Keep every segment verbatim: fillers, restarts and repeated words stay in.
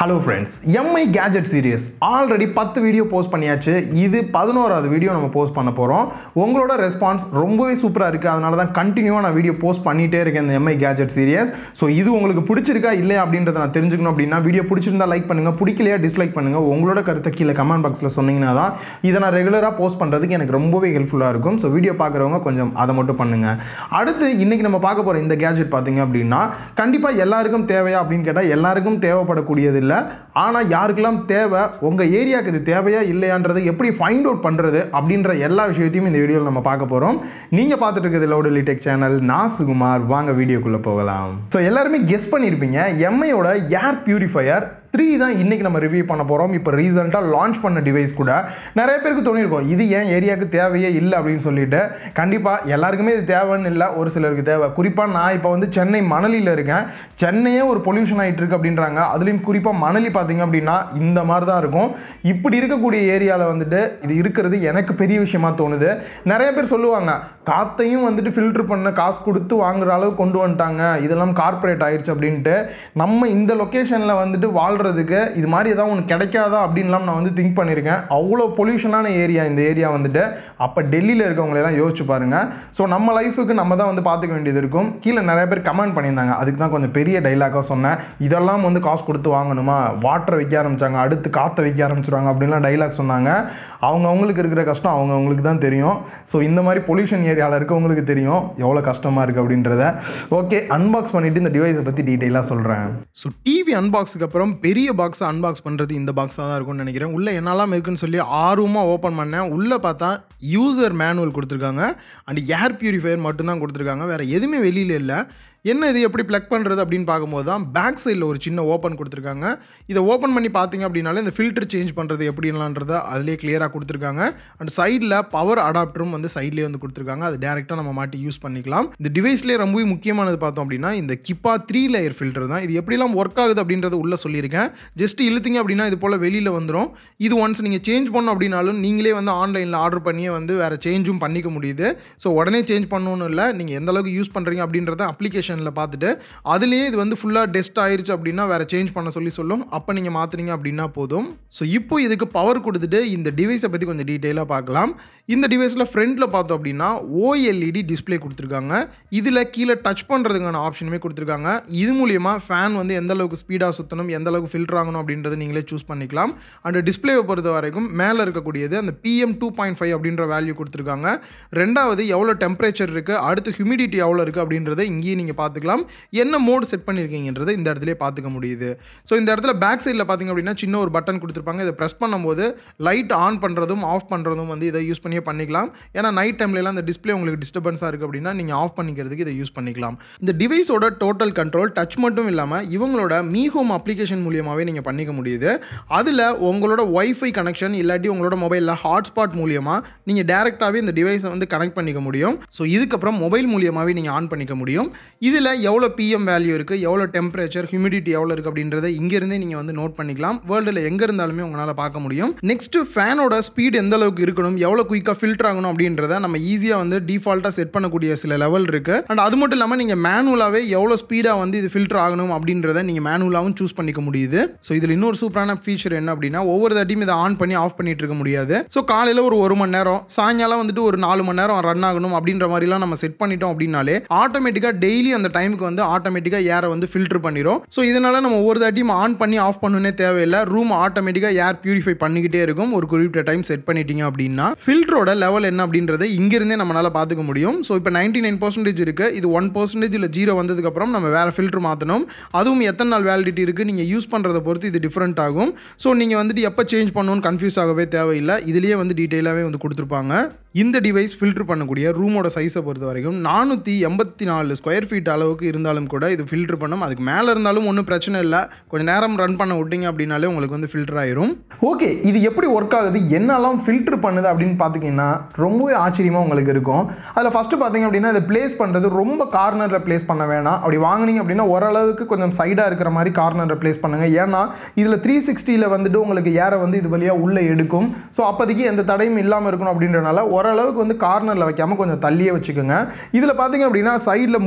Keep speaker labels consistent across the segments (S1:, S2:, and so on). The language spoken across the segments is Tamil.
S1: Hello friends, M I Gadget series already ten video post பண்ணியாச்சு. இது பதினோராவது வீடியோ நம்ம போஸ்ட் பண்ண போறோம். உங்களோட ரெஸ்பான்ஸ் ரொம்பவே சூப்பரா இருக்கு. அதனால தான் கண்டினியூவா நான் வீடியோ போஸ்ட் பண்ணிட்டே இருக்கேன் இந்த M I Gadget series. So இது உங்களுக்கு பிடிச்சிருக்கா இல்லையா அப்படின்றத நான் தெரிஞ்சுக்கணும் அப்படினா வீடியோ பிடிச்சிருந்தா லைக் பண்ணுங்க, பிடிக்கலையா டிஸ்லைக் பண்ணுங்க. உங்களோட கருத்தை கீழ கமெண்ட் பாக்ஸ்ல சொன்னீங்கனா தான் இத நான் ரெகுலரா போஸ்ட் பண்றதுக்கு எனக்கு ரொம்பவே ஹெல்ப்ஃபுல்லா இருக்கும். சோ வீடியோ பார்க்கறவங்க கொஞ்சம் அத மட்டும் பண்ணுங்க. அடுத்து இன்னைக்கு நம்ம பார்க்க போற இந்த கேஜெட் பாத்தீங்க அப்படினா கண்டிப்பா எல்லாருக்கும் தேவையா அப்படினு கேட்டா எல்லாருக்கும் தேவைப்படக்கூடியது இல்ல. ஆனா யாருக்கெல்லாம் தேவை, உங்க ஏரியாக்கு இது தேவையா இல்லையான்றதை எப்படி ஃபைண்ட் அவுட் பண்றது அப்படின்ற எல்லா விஷயத்தையும் இந்த வீடியோல நம்ம பார்க்க போறோம். நீங்க பார்த்துட்டு இருக்கிறது WkdCjAA சேனல். நான் சுகுமார். வாங்க வீடியோக்குள்ள போகலாம். சோ எல்லாரும் கெஸ் பண்ணிருப்பீங்க M I யோட ஏர் பியூரிஃபையர் த்ரீ தான் இன்னைக்கு நம்ம ரிவ்யூ பண்ண போறோம். இப்போ ரீசெண்டா லான்ச் பண்ண டிவைஸ் கூட நிறைய பேருக்கு தோணிருக்கும் இது ஏன் ஏரியாக்கு தேவையே இல்லை அப்படின்னு சொல்லிட்டு. கண்டிப்பா எல்லாருக்குமே இது தேவைன்னு இல்லை, ஒரு சிலருக்கு தேவை. குறிப்பா நான் இப்போ வந்து சென்னை மணலியில் இருக்கேன். சென்னையே ஒரு பொல்யூஷன் ஆகிட்டு இருக்கு அப்படின்றாங்க. அதுலேயும் குறிப்பாக மணலி பார்த்தீங்க அப்படின்னா இந்த மாதிரி தான் இருக்கும். இப்படி இருக்கக்கூடிய ஏரியாவில் வந்துட்டு இது இருக்கிறது எனக்கு பெரிய விஷயமா தோணுது. நிறைய பேர் சொல்லுவாங்க காத்தையும் வந்துட்டு ஃபில்டர் பண்ண காசு கொடுத்து வாங்குற அளவு கொண்டு வந்துட்டாங்க, இதெல்லாம் கார்பரேட் ஆயிடுச்சு அப்படின்ட்டு. நம்ம இந்த லொக்கேஷனில் வந்துட்டு வாழ்ற இது மாதிரி ஏதாவது ஒன்று கிடைக்காதா அப்படின்லாம் நான் வந்து திங்க் பண்ணியிருக்கேன். அவ்வளோ பொல்யூஷனான ஏரியா இந்த ஏரியா வந்துட்டு. அப்போ டெல்லியில் இருக்கவங்களெல்லாம் யோசிச்சு பாருங்க. ஸோ நம்ம லைஃபுக்கு நம்ம தான் வந்து பார்த்துக்க வேண்டியது இருக்கும். கீழே நிறைய பேர் கமெண்ட் பண்ணியிருந்தாங்க, அதுக்கு தான் கொஞ்சம் பெரிய டைலாக்காக சொன்னேன். இதெல்லாம் வந்து காசு கொடுத்து வாங்கணுமா, வாட்டரை விற்க ஆரம்பிச்சாங்க, அடுத்து காற்றை விற்க ஆரம்பிச்சிருவாங்க அப்படின்லாம் டைலாக் சொன்னாங்க. அவங்க அவங்களுக்கு இருக்கிற கஷ்டம் அவங்க அவங்களுக்கு தான் தெரியும். ஸோ இந்த மாதிரி பொல்யூஷன் ஏரியாவில் இருக்கவங்களுக்கு தெரியும் எவ்வளோ கஷ்டமாக இருக்குது அப்படின்றத. ஓகே, அன்பாக்ஸ் பண்ணிவிட்டு இந்த டிவைஸை பற்றி டீட்டெயிலாக சொல்கிறேன். ஸோ டிவி அன்பாக்ஸுக்கு அப்புறம் பெரிய பாக்ஸை அன்பாக்ஸ் பண்ணுறது இந்த பாக்ஸாக தான் இருக்கும்னு நினைக்கிறேன். உள்ளே என்னெல்லாம் இருக்குன்னு சொல்லி ஆர்வமாக ஓப்பன் பண்ணேன். உள்ளே பார்த்தா யூசர் மேனுவல் கொடுத்துருக்காங்க அண்ட் ஏர் பியூரிஃபையர் மட்டும்தான் கொடுத்துருக்காங்க, வேறு எதுவுமே வெளியில் இல்லை. என்ன இது எப்படி ப்ளக் பண்ணுறது அப்படின்னு பார்க்கும்போது தான் பேக் சைடில் ஒரு சின்ன ஓப்பன் கொடுத்துருக்காங்க. இதை ஓப்பன் பண்ணி பார்த்தீங்க அப்படின்னாலே இந்த ஃபில்டர் சேஞ்ச் பண்ணுறது எப்படின்லான்றதை அதிலே கிளியராக கொடுத்துருக்காங்க. அண்ட் சைடில் பவர் அடாப்டரும் வந்து சைட்லேயே வந்து கொடுத்துருக்காங்க. அது டேரெக்டாக நம்ம மாட்டி யூஸ் பண்ணிக்கலாம். இந்த டிவைஸ்லேயே ரொம்பவே முக்கியமானது பார்த்தோம் அப்படின்னா இந்த ஹெப்பா த்ரீ லேயர் ஃபில்டர் தான். இது எப்படிலாம் ஒர்க் ஆகுது அப்படின்றது உள்ளே சொல்லியிருக்கேன். ஜஸ்ட் இழுத்திங்க அப்படின்னா இது போல் வெளியில் வந்துடும். இது ஒன்ஸ் நீங்கள் சேஞ்ச் பண்ணணும் அப்படின்னாலும் நீங்களே வந்து ஆன்லைனில் ஆர்டர் பண்ணியே வந்து வேறு சேஞ்சும் பண்ணிக்க முடியுது. ஸோ உடனே சேஞ்ச் பண்ணணும்னு இல்லை, நீங்கள் எந்த அளவுக்கு யூஸ் பண்ணுறீங்க அப்படின்றத அப்ளிகேஷன் பார்த்துட்டு அதுலேயே இது வந்து ஃபுல்லாக டெஸ்ட் ஆயிருச்சு அப்படின்னா வேறு சேஞ்ச் பண்ண சொல்லி சொல்லும். அப்போ நீங்கள் மாற்றுறீங்க அப்படின்னா போதும். ஸோ இப்போ இதுக்கு பவர் கொடுத்துட்டு இந்த டிவைஸை பற்றி கொஞ்சம் டீட்டெயிலாக பார்க்கலாம். இந்த டிவைஸில் ஃப்ரண்ட்டில் பார்த்தோம் அப்படின்னா O L E D display கொடுத்துருக்காங்க. இதில் கீழே டச் பண்ணுறதுக்கான ஆப்ஷனுமே கொடுத்துருக்காங்க. இது மூலியமாக ஃபேன் வந்து எந்த அளவுக்கு ஸ்பீடாக சுற்றணும், எந்த அளவுக்கு ஃபில்டர் ஆகணும் அப்படின்றத நீங்களே சூஸ் பண்ணிக்கலாம். அண்ட் டிஸ்பிளேவை பொறுத்த வரைக்கும் மேலே இருக்கக்கூடியது அந்த P M two point five அப்படின்ற வேல்யூ கொடுத்துருக்காங்க. ரெண்டாவது எவ்வளோ டெம்பரேச்சர் இருக்குது, அடுத்து ஹியூமிடிட்டி எவ்வளோ இருக்குது அப்படின்றத இங்கேயே நீங்கள் பார்த்துக்கலாம். என்ன மோட் செட் பண்ணியிருக்கீங்கன்றதை இந்த இடத்துல பார்த்துக்க முடியுது. ஸோ இந்த இடத்துல பேக் சைடில் பார்த்தீங்க அப்படின்னா சின்ன ஒரு பட்டன் கொடுத்துருப்பாங்க. இதை ப்ரெஸ் பண்ணும்போது லைட் ஆன் பண்ணுறதும் ஆஃப் பண்ணுறதும் வந்து இதை யூஸ் பண்ணியே பண்ணிக்கலாம். ஏன்னா நைட் டைம்லலாம் இந்த டிஸ்பிளே உங்களுக்கு டிஸ்டர்பன்ஸாக இருக்குது அப்படின்னா நீங்கள் ஆஃப் பண்ணிக்கிறதுக்கு இதை யூஸ் பண்ணிக்கலாம். இந்த டிவைஸோட டோட்டல் கண்ட்ரோல் டச் மட்டும் இல்லாமல் இவங்களோட மீ ஹோம் அப்ளிகேஷன் மூலியமாகவே நீங்கள் பண்ணிக்க முடியுது. அதில் உங்களோட ஒய்ஃபை கனெக்ஷன் இல்லாட்டி உங்களோட மொபைலில் ஹாட்ஸ்பாட் மூலியமாக நீங்கள் டேரெக்டாகவே இந்த டிவைஸை வந்து கனெக்ட் பண்ணிக்க முடியும். ஸோ இதுக்கப்புறம் மொபைல் மூலியமாகவே நீங்கள் ஆன் பண்ணிக்க முடியும். இதில் எவ்வளோ P M வேல்யூ இருக்குது, எவ்வளோ டெம்பரேச்சர், ஹியூமிடிட்டி எவ்வளோ இருக்குது அப்படின்றத இங்கேருந்தே நீங்கள் வந்து நோட் பண்ணிக்கலாம். வேர்ல்டில் எங்கே இருந்தாலுமே உங்களால் பார்க்க முடியும். நெக்ஸ்ட் ஃபேனோட ஸ்பீட் எந்த அளவுக்கு இருக்கணும், எவ்வளோ குயிக்காக ஃபில்டர் ஆகணும் அப்படின்றத நம்ம ஈஸியாக வந்து டிஃபால்ட்டாக செட் பண்ணக்கூடிய சில லெவல் இருக்குது. அண்ட் அது மட்டும் இல்லாமல் நீங்கள் மேனுவலாகவே எவ்வளோ ஸ்பீடாக வந்து இது ஃபில்டர் ஆகணும் அப்படின்றத நீங்கள் மேனுவலாகவும் சூஸ் பண்ணிக்க முடியுது. ஸோ இதில் இன்னொரு சூப்பரான ஃபீச்சர் என்ன அப்படின்னா ஒவ்வொரு தாட்டியும் இதை ஆன் பண்ணி ஆஃப் பண்ணிட்டு இருக்க முடியாது. ஸோ காலையில் ஒரு ஒரு மணி நேரம், சாயங்காலம் வந்துட்டு ஒரு நாலு மணி நேரம் ரன் ஆகணும் அப்படின்ற மாதிரிலாம் நம்ம செட் பண்ணிட்டோம் அப்படின்னாலே ஆட்டோமேட்டிக்காக டெய்லி அந்த டைமுக்கு வந்து ஆட்டோமேட்டிக்காக ஏரை வந்து ஃபில்டர் பண்ணிடும். ஸோ இதனால நம்ம ஒவ்வொரு தாட்டியும் ஆன் பண்ணி ஆஃப் பண்ணணுன்னே தேவையில்லை. ரூம் ஆட்டோமேட்டிக்காக ஏர் பியூரிஃபை பண்ணிக்கிட்டே இருக்கும். ஒரு குறிப்பிட்ட டைம் செட் பண்ணிட்டீங்க அப்படின்னா ஃபில்டரோட லெவல் என்ன அப்படின்றத இங்கிருந்தே நம்மளால பார்த்துக்க முடியும். ஸோ இப்போ நைன்டி நைன் பர்சன்டேஜ் இருக்கு, இது ஒன் பர்சன்டேஜ் இல்லை ஜீரோ வந்ததுக்கப்புறம் நம்ம வேற ஃபில்டர் மாற்றணும். அதுவும் எத்தனை நாள் வேலிடிட்டி இருக்குது நீங்கள் யூஸ் பண்ணுறதை பொறுத்து இது டிஃப்ரெண்ட் ஆகும். ஸோ நீங்கள் வந்துட்டு எப்போ சேஞ்ச் பண்ணணும்னு கன்ஃபியூஸ் ஆகவே தேவையில்லை. இதுலேயே வந்து டீட்டெயிலாகவே வந்து கொடுத்துருப்பாங்க. இந்த டிவைஸ் ஃபில்டர் பண்ணக்கூடிய ரூமோட சைஸை பொறுத்த வரைக்கும் நானூற்றி எண்பத்தி நாலு ஸ்கொயர் ஃபீட் அளவுக்கு இருந்தாலும் கூட இது ஃபில்டர் பண்ணும். அதுக்கு மேலே இருந்தாலும் ஒன்றும் பிரச்சனை இல்லை, கொஞ்சம் நேரம் ரன் பண்ண விட்டீங்க அப்படின்னாலே உங்களுக்கு வந்து ஃபில்டர் ஆயிரும். ஓகே, இது எப்படி ஒர்க் ஆகுது, என்னெல்லாம் ஃபில்டர் பண்ணுது அப்படின்னு பார்த்தீங்கன்னா ரொம்பவே ஆச்சரியமாக உங்களுக்கு இருக்கும். அதில் ஃபஸ்ட்டு பார்த்தீங்க அப்படின்னா இதை பிளேஸ் பண்ணுறது ரொம்ப கார்னரில் பிளேஸ் பண்ண வேணாம். அப்படி வாங்கினீங்க அப்படின்னா ஓரளவுக்கு கொஞ்சம் சைடாக இருக்கிற மாதிரி கார்னரில் பிளேஸ் பண்ணுங்கள். ஏன்னா இதில் த்ரீ சிக்ஸ்டியில் வந்துட்டு உங்களுக்கு ஏரை வந்து இது வழியாக உள்ளே எடுக்கும். ஸோ அப்போதைக்கு எந்த தடையும் இல்லாமல் இருக்கணும் அப்படின்றனால ஓரளவுக்கு வந்து கார்னரில் வைக்காமல் கொஞ்சம் தள்ளியே வச்சுக்கோங்க. இதில் பார்த்தீங்க அப்படின்னா சைடில் மூணு பக்கம்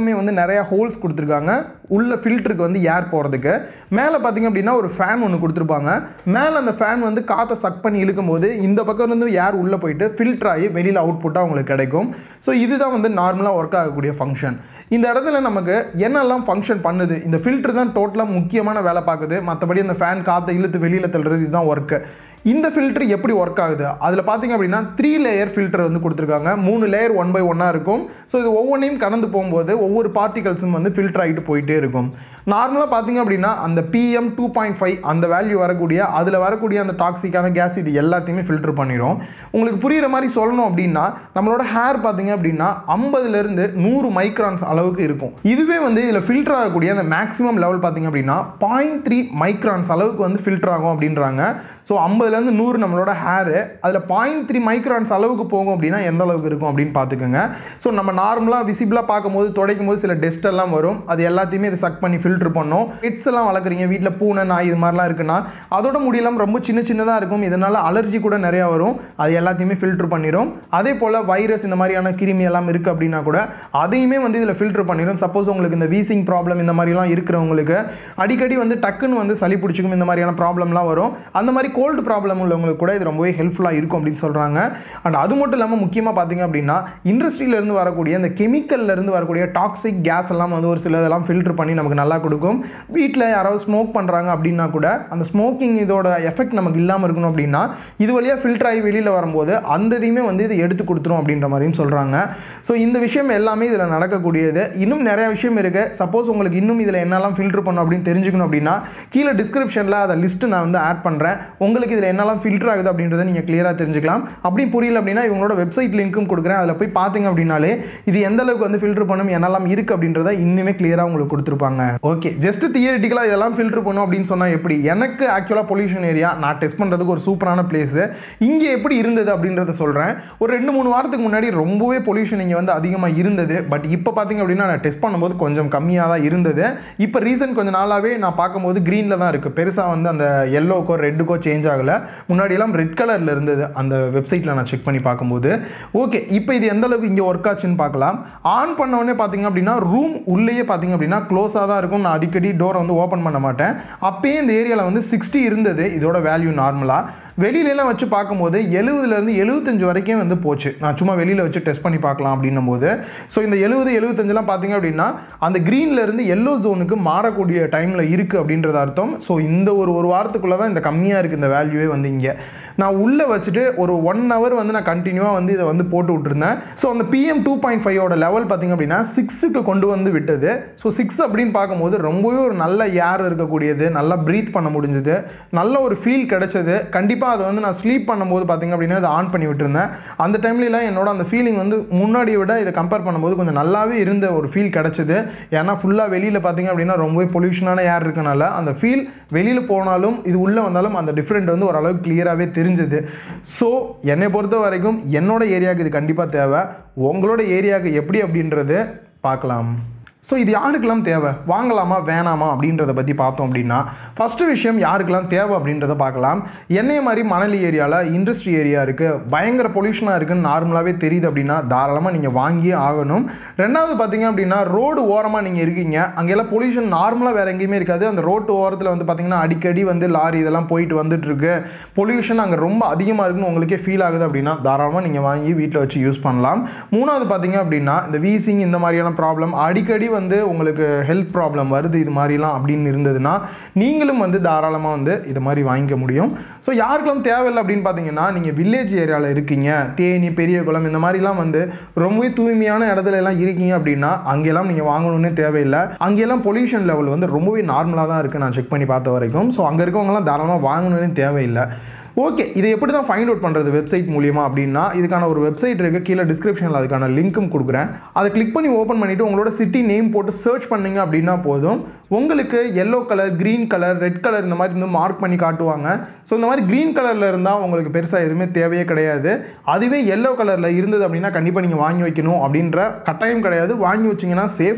S1: பக்கமே வந்து நிறைய ஹோல்ஸ் கொடுத்துருக்காங்க உள்ள ஃபில்டருக்கு வந்து ஏர் போகிறதுக்கு. மேலே பார்த்தீங்க அப்படின்னா ஒரு ஃபேன் ஒன்று கொடுத்துருப்பாங்க. மேலே அந்த ஃபேன் வந்து காற்றை சக் பண்ணி இழுக்கும் போது இந்த பக்கம் இருந்து ஏர் உள்ளே போயிட்டு ஃபில்டர் ஆகி வெளியில் அவுட்புட்டாக உங்களுக்கு கிடைக்கும். ஸோ இதுதான் வந்து நார்மலாக ஒர்க் ஆகக்கூடிய ஃபங்க்ஷன். இந்த இடத்துல நமக்கு என்னெல்லாம் ஃபங்க்ஷன் பண்ணுது, இந்த ஃபில்டர் தான் டோட்டலாக முக்கியமான வேலை பார்க்குது. மற்றபடி அந்த ஃபேன் காற்றை இழுத்து வெளியில் தள்ளுறது இதுதான் ஒர்க்கு. இந்த ஃபில்டர் எப்படி ஒர்க் ஆகுது, அதில் பார்த்தீங்க அப்படின்னா த்ரீ லேயர் ஃபில்டர் வந்து கொடுத்துருக்காங்க. மூணு லேயர் ஒன் பை ஒன்னாக இருக்கும். ஸோ இது ஒவ்வொன்றையும் கடந்து போகும்போது ஒவ்வொரு பார்ட்டிகல்ஸும் வந்து ஃபில்டர் ஆகிட்டு போயிட்டே இருக்கும். நார்மலாக பார்த்தீங்க அப்படின்னா அந்த பிஎம் டூ பாயிண்ட் ஃபைவ் அந்த வேல்யூ வரக்கூடிய அதில் வரக்கூடிய அந்த டாக்ஸிக்கான கேஸ் இது எல்லாத்தையுமே ஃபில்டர் பண்ணிடும். உங்களுக்கு புரிகிற மாதிரி சொல்லணும் அப்படின்னா நம்மளோட ஹேர் பார்த்தீங்க அப்படின்னா ஐம்பதுலேருந்து நூறு மைக்ரான்ஸ் அளவுக்கு இருக்கும். இதுவே வந்து இதில் ஃபில்டர் ஆகக்கூடிய அந்த மேக்ஸிமம் லெவல் பார்த்தீங்க அப்படின்னா பாயிண்ட் த்ரீ மைக்ரான்ஸ் அளவுக்கு வந்து ஃபில்டர் ஆகும் அப்படின்றாங்க. ஸோ ஐம்பதுலேருந்து நூறு நம்மளோட ஹேரு, அதில் பாயிண்ட் த்ரீ மைக்ரான்ஸ் அளவுக்கு போகும் அப்படின்னா எந்த அளவுக்கு இருக்கும் அப்படின்னு பார்த்துக்கோங்க. ஸோ நம்ம நார்மலாக விசிபிளாக பார்க்கும்போது துடைக்கும் போது சில டெஸ்ட் எல்லாம் வரும். அது எல்லாத்தையுமே இது சக் பண்ணி ஃபில்டர் பண்ணோம். பெட்ஸ் எல்லாம் வளர்க்குறீங்க, வீட்டில் பூனை நாய் இது மாதிரிலாம் இருக்குன்னா அதோட முடியெல்லாம் ரொம்ப சின்ன சின்னதாக இருக்கும். இதனால் அலர்ஜி கூட நிறையா வரும். அது எல்லாத்தையுமே ஃபில்டர் பண்ணிடும். அதே போல் வைரஸ் இந்த மாதிரியான கிருமி எல்லாம் இருக்குது அப்படின்னா கூட அதையுமே வந்து இதில் ஃபில்டர் பண்ணிடும். சப்போஸ் உங்களுக்கு இந்த வீசிங் ப்ராப்ளம் இந்த மாதிரிலாம் இருக்கிறவங்களுக்கு அடிக்கடி வந்து டக்குன்னு வந்து சளி பிடிச்சிக்கும், இந்த மாதிரியான ப்ராப்ளம்லாம் வரும். அந்த மாதிரி கோல்டு ப்ராப்ளம் உள்ளவங்களுக்கு கூட இது ரொம்பவே ஹெல்ப்ஃபுல்லாக இருக்கும் அப்படின்னு சொல்கிறாங்க. அண்ட் அது மட்டும் இல்லாமல் முக்கியமாக பார்த்தீங்க அப்படின்னா இண்டஸ்ட்ரியிலேருந்து வரக்கூடிய இந்த கெமிக்கல்லேருந்து வரக்கூடிய டாக்ஸிக் கேஸ் எல்லாம் வந்து ஒரு சில இதெல்லாம் ஃபில்டர் பண்ணி நமக்கு நல்லா கொடுக்கும். வீட்டில் யாராவது ஸ்மோக் பண்ணுறாங்க அப்படின்னா கூட அந்த ஸ்மோக்கிங் இதோட எஃபெக்ட் நமக்கு இல்லாமல் இருக்கணும் அப்படின்னா இது வழியாக ஃபில்டர் ஆகி வெளியில் வரும்போது அந்த இதையுமே வந்து இதை எடுத்து கொடுத்துரும் அப்படின்ற மாதிரியும் சொல்கிறாங்க. ஸோ இந்த விஷயம் எல்லாமே இதில் நடக்கக்கூடியது. இன்னும் நிறைய விஷயம் இருக்குது. சப்போஸ் உங்களுக்கு இன்னும் இதில் என்னெல்லாம் ஃபில்டர் பண்ணும் அப்படின்னு தெரிஞ்சுக்கணும் அப்படின்னா கீழே டிஸ்கிரிப்ஷனில் அதை லிஸ்ட்டு நான் வந்து ஆட் பண்ணுறேன். உங்களுக்கு இதில் என்னெல்லாம் ஃபில்டர் ஆகுது அப்படின்றத நீங்கள் கிளியராக தெரிஞ்சுக்கலாம். அப்படி புரியல அப்படின்னா இவங்களோட வெப்சைட் லிங்க்கும் கொடுக்குறேன். அதில் போய் பார்த்தீங்க அப்படின்னாலே இது எந்த அளவுக்கு வந்து ஃபில்டர் பண்ணும் என்னெல்லாம் இருக்குது அப்படின்றத இன்னுமே கிளியராக உங்களுக்கு கொடுத்துருப்பாங்க. ஓகே, ஜஸ்ட் தியரிட்டிக்கலாக இதெல்லாம் ஃபில்டர் பண்ணும் அப்படின்னு சொன்னால் எப்படி, எனக்கு ஆக்சுவலாக பொல்யூஷன் ஏரியா நான் டெஸ்ட் பண்ணுறதுக்கு ஒரு சூப்பரான பிளேஸு. இங்கே எப்படி இருந்தது அப்படின்றத சொல்கிறேன். ஒரு ரெண்டு மூணு வாரத்துக்கு முன்னாடி ரொம்பவே பொல்யூஷன் இங்கே வந்து அதிகமாக இருந்தது. பட் இப்போ பார்த்தீங்க அப்படின்னா நான் டெஸ்ட் பண்ணும்போது கொஞ்சம் கம்மியாக தான் இருந்தது. இப்போ ரீசன்ட் கொஞ்சம் நாளாகவே நான் பார்க்கும்போது க்ரீனில் தான் இருக்குது. பெருசாக வந்து அந்த எல்லோக்கோ ரெட்டுக்கோ சேஞ்ச் ஆகலை. முன்னாடியெல்லாம் ரெட் கலரில் இருந்தது அந்த வெப்சைட்டில் நான் செக் பண்ணி பார்க்கும்போது. ஓகே, இப்போ இது எந்த அளவுக்கு இங்கே ஒர்க் ஆச்சுன்னு பார்க்கலாம். ஆன் பண்ண உடனே பார்த்தீங்க அப்படின்னா ரூம் உள்ளேயே பார்த்தீங்க அப்படின்னா க்ளோஸாக தான் இருக்கும். நான் அடிக்கடி டோரை வந்து ஓப்பன் பண்ண மாட்டேன். அப்பயே இந்த ஏரியாவில் வந்து சிக்ஸ்டி இருந்தது இதோட வேல்யூ நார்மலாக. வெளியிலலாம் வச்சு பார்க்கும்போது எழுபதுலேருந்து எழுபத்தஞ்சு வரைக்கும் வந்து போச்சு. நான் சும்மா வெளியில் வச்சு டெஸ்ட் பண்ணி பார்க்கலாம் அப்படின்னும் போது ஸோ இந்த எழுபது எழுபத்தஞ்செலாம் பார்த்தீங்க அப்படின்னா அந்த க்ரீன்லேருந்து எல்லோ ஜோனுக்கு மாறக்கூடிய டைமில் இருக்குது அப்படின்றது அர்த்தம். ஸோ இந்த ஒரு ஒரு வாரத்துக்குள்ளே தான் இந்த கம்மியாக இருக்குது இந்த வேல்யூவே வந்து இங்கே. நான் உள்ளே வச்சுட்டு ஒரு ஒன் ஹவர் வந்து நான் கண்டினியூவாக வந்து இதை வந்து போட்டு விட்டுருந்தேன். ஸோ அந்த பிஎம் டூ பாயிண்ட் ஃபைவோட லெவல் பார்த்திங்க அப்படின்னா சிக்ஸுக்கு கொண்டு வந்து விட்டது. ஸோ சிக்ஸ் அப்படின்னு பார்க்கும்போது ரொம்பவே ஒரு நல்ல ஏர் இருக்கக்கூடியது, நல்லா ப்ரீத் பண்ண முடிஞ்சது, நல்ல ஒரு ஃபீல் கிடைச்சது. கண்டிப்பாக அதை வந்து நான் ஸ்லீப் பண்ணும்போது பார்த்திங்க அப்படின்னா இதை ஆன் பண்ணி விட்டுருந்தேன். அந்த டைம்லலாம் என்னோட அந்த ஃபீலிங் வந்து முன்னாடியை விட இதை கம்பேர் பண்ணும்போது கொஞ்சம் நல்லாவே இருந்த ஒரு ஃபீல் கிடச்சிது. ஏன்னா ஃபுல்லாக வெளியில் பார்த்திங்க அப்படின்னா ரொம்பவே பொல்யூஷனான ஏர் இருக்கனால அந்த ஃபீல் வெளியில் போனாலும் இது உள்ளே வந்தாலும் அந்த டிஃப்ரெண்ட் வந்து ஓரளவுக்கு கிளியராகவே தெரிஞ்சது. ஸோ என்னை பொறுத்த வரைக்கும் என்னோட ஏரியாவுக்கு இது கண்டிப்பாக தேவை. உங்களோட ஏரியாவுக்கு எப்படி அப்படின்றது பார்க்கலாம். ஸோ இது யாருக்கெல்லாம் தேவை, வாங்கலாமா வேணாமா அப்படின்றத பற்றி பார்த்தோம் அப்படின்னா ஃபஸ்ட்டு விஷயம் யாருக்கெல்லாம் தேவை அப்படின்றத பார்க்கலாம். என்னைய மாதிரி மணலி ஏரியாவில் இண்டஸ்ட்ரி ஏரியா இருக்குது, பயங்கர பொல்யூஷனாக இருக்குதுன்னு நார்மலாகவே தெரியுது அப்படின்னா தாராளமாக நீங்கள் வாங்கியே ஆகணும். ரெண்டாவது பார்த்தீங்க அப்படின்னா ரோடு ஓரமாக நீங்கள் இருக்கீங்க, அங்கெல்லாம் பொல்யூஷன் நார்மலாக வேறு எங்கேயுமே இருக்காது. அந்த ரோட்டு ஓரத்தில் வந்து பார்த்திங்கன்னா அடிக்கடி வந்து லாரி இதெல்லாம் போயிட்டு வந்துட்டுருக்கு, பொல்யூஷன் அங்கே ரொம்ப அதிகமாக இருக்குன்னு உங்களுக்கே ஃபீல் ஆகுது அப்படின்னா தாராளமாக நீங்கள் வாங்கி வீட்டில் வச்சு யூஸ் பண்ணலாம். மூணாவது பார்த்தீங்க அப்படின்னா இந்த வீசிங் இந்த மாதிரியான ப்ராப்ளம் அடிக்கடி வந்து உங்களுக்கு ஹெல்த் ப்ராப்ளம் வருது இது மாதிரிலாம் அப்படின்னு இருந்ததுன்னா நீங்களும் வந்து தாராளமாக வந்து இது மாதிரி வாங்கிக்க முடியும். ஸோ யாருக்கெல்லாம் தேவையில்லை அப்படின்னு பார்த்தீங்கன்னா நீங்கள் வில்லேஜ் ஏரியாவில் இருக்கீங்க, தேனி பெரியகுளம் இந்த மாதிரிலாம் வந்து ரொம்பவே தூய்மையான இடத்துல எல்லாம் இருக்கீங்க அப்படின்னா அங்கெல்லாம் நீங்கள் வாங்கணுன்னே தேவையில்லை. அங்கெல்லாம் பொல்யூஷன் லெவல் வந்து ரொம்பவே நார்மலாக தான் இருக்குது நான் செக் பண்ணி பார்த்த வரைக்கும். ஸோ அங்கே இருக்கவங்கலாம் தாராளமாக வாங்கணுன்னே தேவையில்லை. ஓகே, இதை எப்படி தான் ஃபைண்ட் அவுட் பண்ணுறது வெப்சைட் மூலியமாக அப்படின்னா இதுக்கான ஒரு வெப்சைட் இருக்குது, கீழே டிஸ்கிரிப்ஷனில் அதுக்கான லிங்க்கும் கொடுக்குறேன். அதை கிளிக் பண்ணி ஓப்பன் பண்ணிவிட்டு உங்களோட சிட்டி நேம் போட்டு சர்ச் பண்ணிங்க அப்படின்னா போதும் உங்களுக்கு yellow colour, green colour, red colour இந்த மாதிரி வந்து மார்க் பண்ணி காட்டுவாங்க. ஸோ இந்த மாதிரி க்ரீன் கலரில் இருந்தால் உங்களுக்கு பெருசாக எதுவுமே தேவையே கிடையாது. அதுவே எல்லோ கலரில் இருந்தது அப்படின்னா கண்டிப்பாக நீங்கள் வாங்கி வைக்கணும் அப்படின்ற கட்டாயம் கிடையாது, வாங்கி வச்சிங்கன்னா சேஃப்.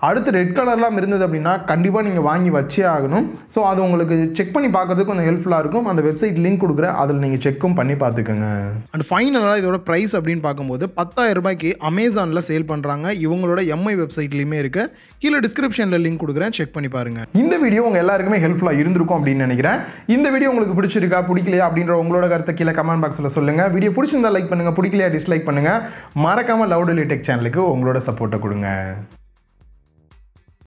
S1: அடுத்து ரெட் கலர்லாம் இருந்தது அப்படின்னா கண்டிப்பாக நீங்கள் வாங்கி வச்சே ஆகணும். ஸோ அது உங்களுக்கு செக் பண்ணி பார்க்கறதுக்கு கொஞ்சம் ஹெல்ப்ஃபுல்லாக இருக்கும். அந்த வெப்சைட் லிங்க் கொடுக்குறேன், அதில் நீங்கள் செக்கும் பண்ணி பார்த்துக்கோங்க. அண்ட் ஃபைனலாக இதோட ப்ரைஸ் அப்படின்னு பார்க்கும்போது பத்தாயிரம் ரூபாய்க்கு அமேசானில் சேல் பண்ணுறாங்க. இவங்களோட எம்ஐ வெப்சைட்லையுமே இருக்குது. கீழே டிஸ்கிரிப்ஷனில் லிங்க் கொடுக்குறேன், செக் பண்ணி பாருங்கள். இந்த வீடியோ உங்கள் எல்லாருக்குமே ஹெல்ப்ஃபுல்லாக இருந்திருக்கும் அப்படின்னு நினைக்கிறேன். இந்த வீடியோ உங்களுக்கு பிடிச்சிருக்கா பிடிக்கலையா அப்படின்ற உங்களோட கருத்தை கீழே கமெண்ட் பாக்ஸில் சொல்லுங்கள். வீடியோ பிடிச்சிருந்தா லைக் பண்ணுங்கள், பிடிக்கலையா டிஸ்லைக் பண்ணுங்கள். மறக்காமல் லவுடலி டெக் சேனலுக்கு உங்களோட சப்போர்ட்டை கொடுங்க.